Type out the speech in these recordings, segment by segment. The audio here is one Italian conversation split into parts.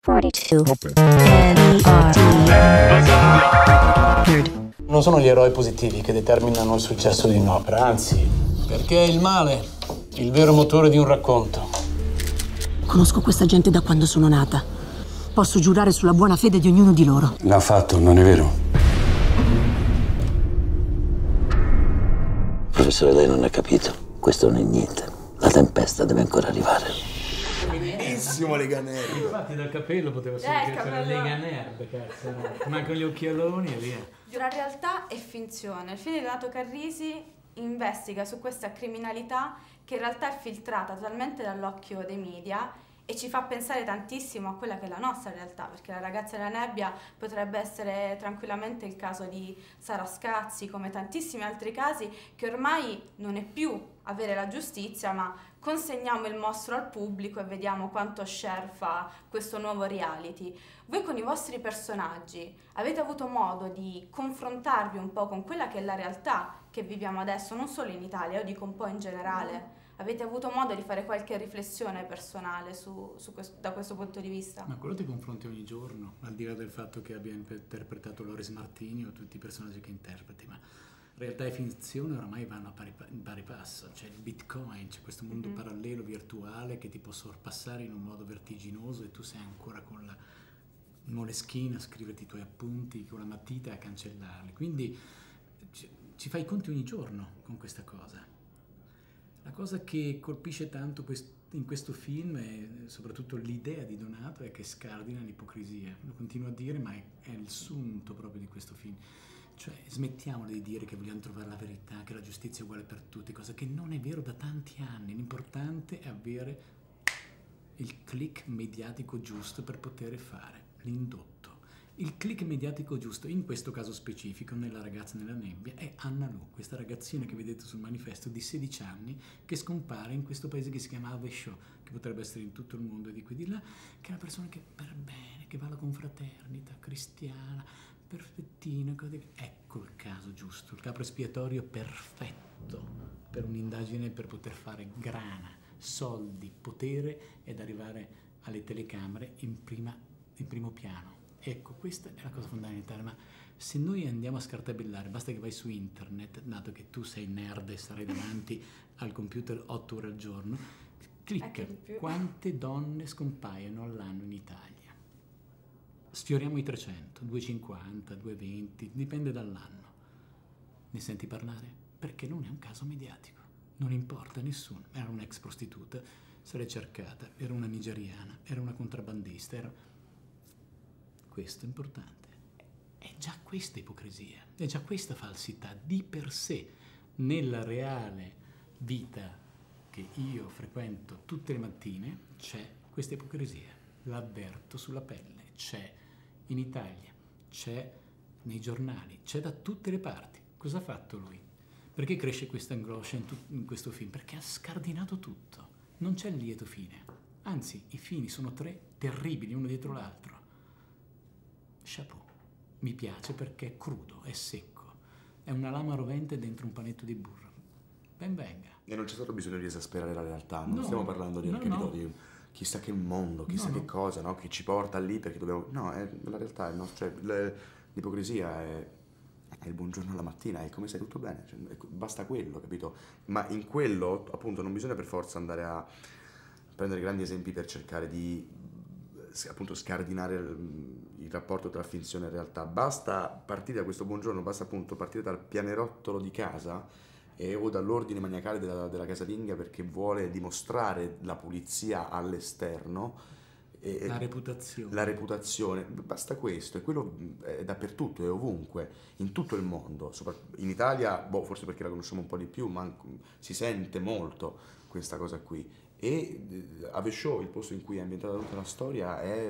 42. Non sono gli eroi positivi che determinano il successo di un'opera, anzi, perché è il male il vero motore di un racconto. Conosco questa gente da quando sono nata. Posso giurare sulla buona fede di ognuno di loro. L'ha fatto, non è vero? Professore, lei non ha capito. Questo non è niente. La tempesta deve ancora arrivare. Benissimo, Lega Nerd. Infatti dal capello poteva essere la Lega Nerd, cazzo. No? Mancano gli occhialoni e via. La realtà è finzione. Il film di Donato Carrisi investiga su questa criminalità che in realtà è filtrata totalmente dall'occhio dei media e ci fa pensare tantissimo a quella che è la nostra realtà, perché La ragazza nella nebbia potrebbe essere tranquillamente il caso di Sara Scazzi, come tantissimi altri casi che ormai non è più avere la giustizia, ma consegniamo il mostro al pubblico e vediamo quanto share fa questo nuovo reality. Voi con i vostri personaggi avete avuto modo di confrontarvi un po' con quella che è la realtà che viviamo adesso, non solo in Italia, io dico un po' in generale? Avete avuto modo di fare qualche riflessione personale da questo punto di vista? Ma quello ti confronti ogni giorno, al di là del fatto che abbia interpretato Loris Martini o tutti i personaggi che interpreti, ma realtà e finzione oramai vanno a pari passo. C'è il Bitcoin, c'è questo mondo parallelo virtuale che ti può sorpassare in un modo vertiginoso e tu sei ancora con la Moleskine a scriverti i tuoi appunti, con la matita a cancellarli. Quindi ci fai i conti ogni giorno con questa cosa. La cosa che colpisce tanto in questo film è soprattutto l'idea di Donato è che scardina l'ipocrisia. Lo continuo a dire, ma è il sunto proprio di questo film. Cioè, smettiamola di dire che vogliamo trovare la verità, che la giustizia è uguale per tutti, cosa che non è vero da tanti anni. L'importante è avere il click mediatico giusto per poter fare l'indotto. Il click mediatico giusto, in questo caso specifico, nella ragazza nella nebbia, è Anna Lu, questa ragazzina che vedete sul manifesto di 16 anni che scompare in questo paese che si chiama Avesciò, che potrebbe essere in tutto il mondo e di qui di là, che è una persona che per bene, che va alla confraternita cristiana, perfettina, ecco il caso giusto, il capro espiatorio perfetto per un'indagine per poter fare grana, soldi, potere ed arrivare alle telecamere in primo piano. Ecco, questa è la cosa fondamentale, ma se noi andiamo a scartabellare, basta che vai su internet, dato che tu sei nerd e sarai davanti al computer 8 ore al giorno, clicca quante donne scompaiono all'anno in Italia. Sfioriamo i 300, 250, 220, dipende dall'anno. Ne senti parlare? Perché non è un caso mediatico, non importa a nessuno. Era un'ex prostituta, se l'è cercata, era una nigeriana, era una contrabbandista, Questo è importante. È già questa ipocrisia, è già questa falsità di per sé nella reale vita che io frequento tutte le mattine. C'è questa ipocrisia, l'avverto sulla pelle, c'è in Italia, c'è nei giornali, c'è da tutte le parti. Cosa ha fatto lui? Perché cresce questa angoscia in questo film? Perché ha scardinato tutto, non c'è il lieto fine, anzi i fini sono 3 terribili uno dietro l'altro. Chapeau, mi piace perché è crudo, è secco, è una lama rovente dentro un panetto di burro. Ben venga. E non c'è stato bisogno di esasperare la realtà, non stiamo parlando di di chissà che mondo, chissà che cosa, no? Che ci porta lì perché dobbiamo... No, la realtà è cioè, l'ipocrisia è il buongiorno alla mattina, è come se tutto bene, cioè, basta quello, capito? Ma in quello, appunto, non bisogna per forza andare a prendere grandi esempi per cercare di appunto scardinare il rapporto tra finzione e realtà. Basta partire da questo buongiorno, basta appunto partire dal pianerottolo di casa o dall'ordine maniacale della casalinga perché vuole dimostrare la pulizia all'esterno. La reputazione. La reputazione, basta questo, e quello è dappertutto, è ovunque, in tutto il mondo. In Italia, forse perché la conosciamo un po' di più, ma si sente molto questa cosa qui. E Avesciò, il posto in cui è ambientata tutta la storia, è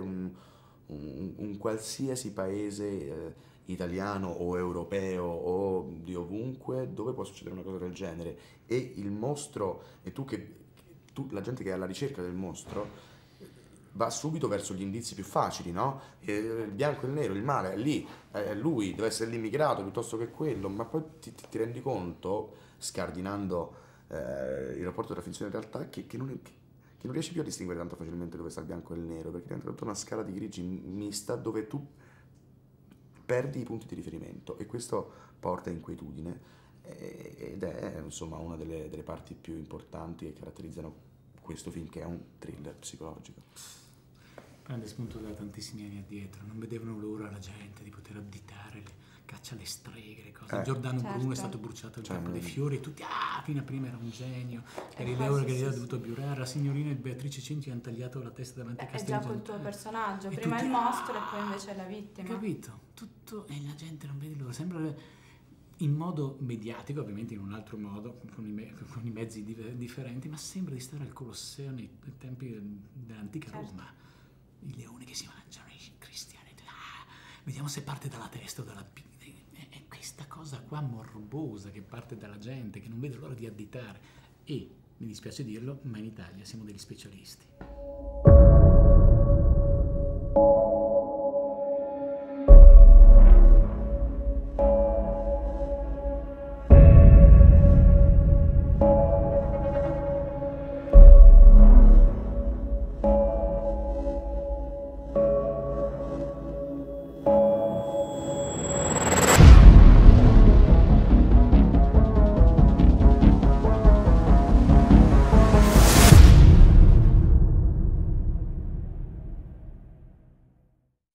un qualsiasi paese italiano o europeo o di ovunque dove può succedere una cosa del genere. E il mostro, e la gente che è alla ricerca del mostro va subito verso gli indizi più facili, no? Il bianco e il nero, il male è lì, è lui, deve essere l'immigrato piuttosto che quello, ma poi ti rendi conto, scardinando il rapporto tra finzione e realtà, che che non riesci più a distinguere tanto facilmente dove sta il bianco e il nero, perché diventa tutta una scala di grigi mista dove tu perdi i punti di riferimento, e questo porta inquietudine, ed è insomma una delle parti più importanti che caratterizzano questo film, che è un thriller psicologico. Prende spunto da tantissimi anni addietro, non vedevano l'ora la gente di poter additare le caccia alle streghe, le cose. Giordano certo. Bruno è stato bruciato al campo dei fiori e tutti, fino a prima era un genio, Galileo sì, ha dovuto biurare, la signorina Beatrice Cinci hanno tagliato la testa davanti a È Castelgiano. già col tuo personaggio, E prima tutti, il mostro e poi invece la vittima. Capito? Tutto, e la gente non vede l'ora, sembra in modo mediatico, ovviamente in un altro modo, con i mezzi differenti, ma sembra di stare al Colosseo nei tempi dell'antica Roma. I leoni che si mangiano, i cristiani. Vediamo se parte dalla testa o dalla... È questa cosa qua morbosa che parte dalla gente, che non vede l'ora di additare. E, mi dispiace dirlo, ma in Italia siamo degli specialisti.